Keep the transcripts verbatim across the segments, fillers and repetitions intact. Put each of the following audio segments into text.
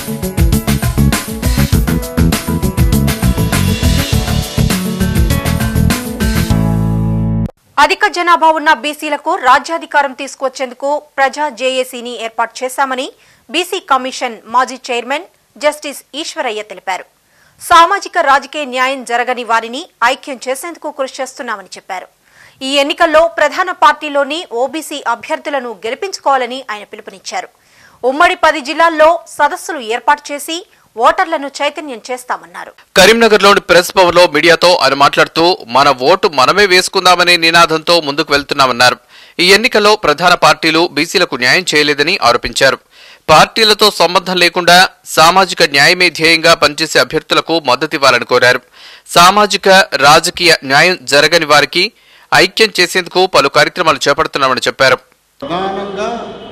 అధిక జనాభా ఉన్న బీసీలకు రాజ్యాధికారం తీసుకొచ్చేందుకు ప్రజా జేఏసీని ఏర్పాటు చేశామని బీసీ కమిషన్ మాజీ చైర్మన్ జస్టిస్ ఈశ్వరయ్య తెలిపారు. సామాజిక రాజకీయ న్యాయం జరగని వారిని ఐక్యం చేసేందుకు కృషి చేస్తున్నామని చెప్పారు. ఈ ఎన్నికల్లో ప్రధాన పార్టీలోని ఓబీసీ అభ్యర్థులను గెలిపించుకోవాలని ఆయన పిలుపునిచ్చారు. ఉమ్మడి పది జిల్లాల్లో సదస్సులు ఏర్పాటు చేసి ఓటర్లను చైతన్యం చేస్తామన్నారు. కరీంనగర్ లోని ప్రెస్ భవన్ లో మీడియాతో ఆయన మాట్లాడుతూ మన ఓటు మనమే వేసుకుందామనే నినాదంతో ముందుకు వెళ్తున్నామన్నారు. ఈ ఎన్నికల్లో ప్రధాన పార్టీలు బీసీలకు న్యాయం చేయలేదని ఆరోపించారు. పార్టీలతో సంబంధం లేకుండా సామాజిక న్యాయమే ధ్యేయంగా పనిచేసే అభ్యర్థులకు మద్దతివ్వాలని కోరారు. సామాజిక రాజకీయ న్యాయం జరగని వారికి ఐక్యం చేసేందుకు పలు కార్యక్రమాలు చేపడుతున్నామని చెప్పారు. ప్రధానంగా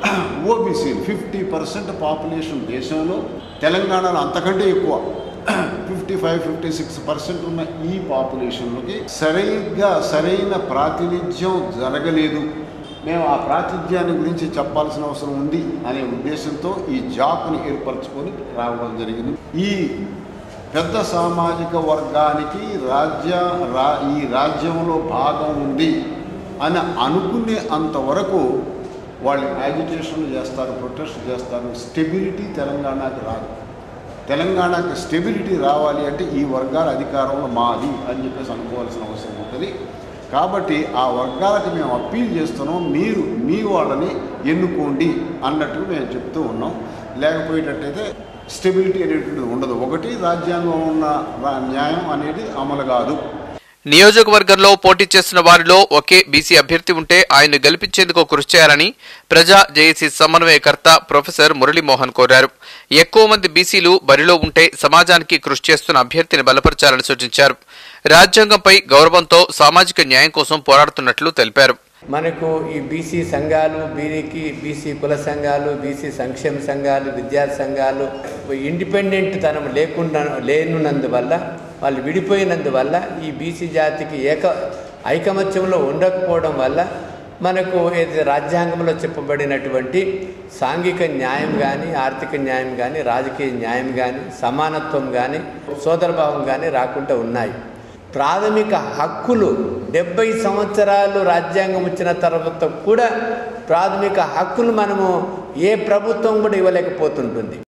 ఓబీసీ ఫిఫ్టీ పర్సెంట్ పాపులేషన్ దేశంలో, తెలంగాణలో అంతకంటే ఎక్కువ fifty five fifty six percent ఉన్న ఈ పాపులేషన్లోకి సరిగ్గా సరైన ప్రాతినిధ్యం జరగలేదు. మేము ఆ ప్రాతినిధ్యాన్ని గురించి చెప్పాల్సిన అవసరం ఉంది అనే ఉద్దేశంతో ఈ జాబ్ని ఏర్పరచుకొని రావడం జరిగింది. ఈ పెద్ద సామాజిక వర్గానికి రాజ్య రా ఈ రాజ్యంలో భాగం ఉంది అని అనుకునే అంతవరకు వాళ్ళు యాజిటేషన్లు చేస్తారు, ప్రొటెస్ట్ చేస్తారు. స్టెబిలిటీ తెలంగాణకి రాదు. తెలంగాణకి స్టెబిలిటీ రావాలి అంటే ఈ వర్గాల అధికారంలో మాది అని చెప్పేసి అనుకోవాల్సిన అవసరం ఉంటుంది. కాబట్టి ఆ వర్గాలకు మేము అప్పీల్ చేస్తున్నాం, మీరు మీ వాళ్ళని ఎన్నుకోండి అన్నట్టు మేము చెప్తూ ఉన్నాం. లేకపోయేటట్టయితే స్టెబిలిటీ అనేటువంటిది ఉండదు. ఒకటి, రాజ్యాంగంలో ఉన్న న్యాయం అనేది అమలు కాదు. నియోజకవర్గంలో పోటీ చేస్తున్న వారిలో ఒకే బీసీ అభ్యర్థి ఉంటే ఆయన్ను గెలిపించేందుకు కృషి చేయాలని ప్రజా జేఏసీ సమన్వయకర్త ప్రొఫెసర్ మురళీమోహన్ కోరారు. ఎక్కువ మంది బీసీలు బరిలో ఉంటే సమాజానికి కృషి చేస్తున్న అభ్యర్థిని బలపరచాలని సూచించారు. రాజ్యాంగంపై గౌరవంతో సామాజిక న్యాయం కోసం పోరాడుతున్నట్లు తెలిపారు. మనకు ఈ బీసీ సంఘాలు, బీసీకి బీసీ కుల సంఘాలు, బీసీ సంక్షేమ సంఘాలు, విద్యార్థి సంఘాలు ఇండిపెండెంట్ తనం లేకుండా లేనున్నందువల్ల, వాళ్ళు విడిపోయినందువల్ల ఈ బీసీ జాతికి ఏక ఐకమత్యంలో ఉండకపోవడం వల్ల మనకు ఏదైతే రాజ్యాంగంలో చెప్పబడినటువంటి సాంఘిక న్యాయం కానీ, ఆర్థిక న్యాయం కానీ, రాజకీయ న్యాయం కానీ, సమానత్వం కానీ, సోదరభావం కానీ రాకుండా ఉన్నాయి. ప్రాథమిక హక్కులు డెబ్బై సంవత్సరాలు రాజ్యాంగం వచ్చిన తర్వాత కూడా ప్రాథమిక హక్కులు మనము ఏ ప్రభుత్వం కూడా ఇవ్వలేకపోతుంటుంది.